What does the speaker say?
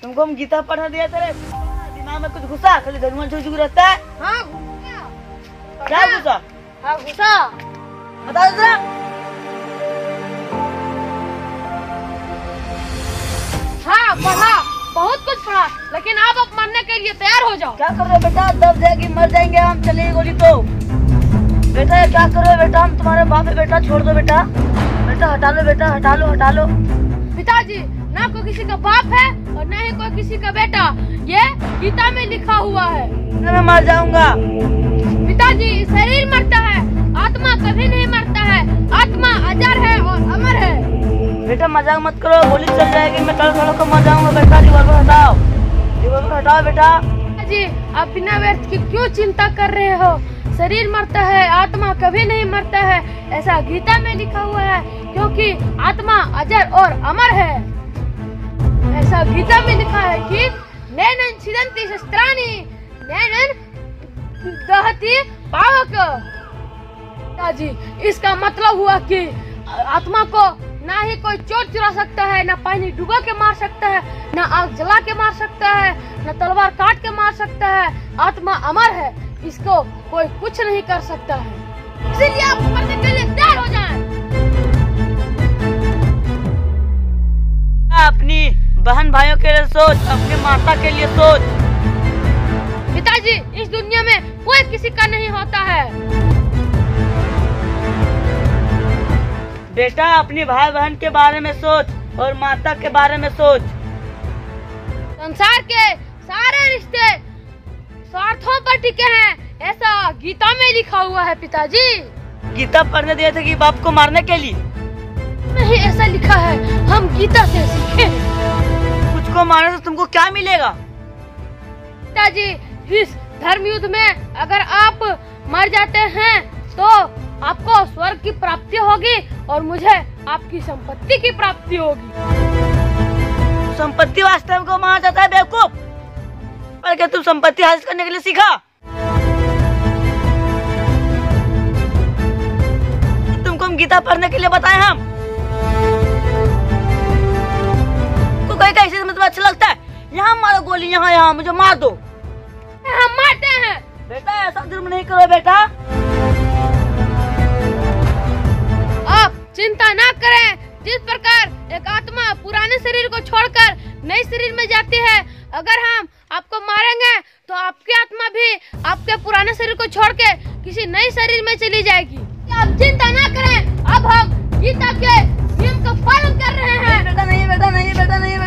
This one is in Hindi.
तुमको हम गीता पढ़ा दिया तेरे दिमाग में कुछ घुसा? खाली धनुआ झुझुक रहता है। हाँ क्या घुसा? हाँ घुसा। बता दो जरा। हाँ पढ़ा, बहुत कुछ पढ़ा, लेकिन आप अब मरने के लिए तैयार हो जाओ। क्या कर रहे हो बेटा? दब जाएगी, मर जाएंगे हम, चलेगी गोली तो। बेटा ये क्या कर रहे हो बेटा? हम तुम्हारे बाप है बेटा, छोड़ दो बेटा। बेटा हटा लो बेटा, हटा लो हटा लो। पिताजी ना कोई किसी का बाप है और ना ही कोई किसी का बेटा, ये गीता में लिखा हुआ है। मैं मर जाऊंगा। पिताजी शरीर मरता है, आत्मा कभी नहीं मरता है। आत्मा अजर है और अमर है। बेटा मजाक मत करो, गोली चल जाएगी, मैं तड़क को मर जाऊंगा। बेटा रिवॉल्वर हटाओ, रिवॉल्वर हटाओ बेटा। पिताजी आप बिना व्यर्थ की क्यों चिंता कर रहे हो? शरीर मरता है, आत्मा कभी नहीं मरता है, ऐसा गीता में लिखा हुआ है, क्योंकि आत्मा अजर और अमर है। ऐसा गीता में लिखा है कि नैनन छिदन्ति शस्त्राणि नैनन दहति पावक। पिताजी इसका मतलब हुआ कि आत्मा को ना ही कोई चोट चुरा सकता है, ना पानी डुबा के मार सकता है, ना आग जला के मार सकता है, ना तलवार काट के मार सकता है। आत्मा अमर है, इसको कोई कुछ नहीं कर सकता है। इसीलिए आप मरने के लिए तैयार हो जाएं। अपनी बहन भाइयों के लिए सोच, अपनी माता के लिए सोच। पिताजी इस दुनिया में कोई किसी का नहीं होता है। बेटा अपनी भाई बहन के बारे में सोच और माता के बारे में सोच। संसार के सारे रिश्ते स्वार्थों पर टिके हैं, ऐसा गीता में लिखा हुआ है। पिताजी गीता पढ़ने दिए थे कि बाप को मारने के लिए? नहीं, ऐसा लिखा है, हम गीता से सीखे। कुछ को मारने से तुमको क्या मिलेगा? पिताजी इस धर्म युद्ध में अगर आप मर जाते हैं तो आपको स्वर्ग की प्राप्ति होगी और मुझे आपकी संपत्ति की प्राप्ति होगी। संपत्ति वास्तव को माना जाता है बेवकूफ। पर क्या तुम संपत्ति हासिल करने के लिए सीखा? तुमको हम गीता पढ़ने के लिए बताए हम। को कोई कैसे मतलब अच्छा लगता है? यहाँ मारो गोली, यहाँ यहाँ मुझे मार दो। हम मारते हैं। बेटा ऐसा जुर्म नहीं करो बेटा। आप चिंता ना करें। जिस प्रकार एक आत्मा पुराने शरीर को छोड़कर नए शरीर में जाती है, अगर हम आपको मारेंगे तो आपकी आत्मा भी आपके पुराने शरीर को छोड़ के किसी नए शरीर में चली जाएगी। आप चिंता ना करें, अब हम गीता के नियम का पालन कर रहे हैं। बेटा नहीं, बेटा नहीं, बेटा नहीं,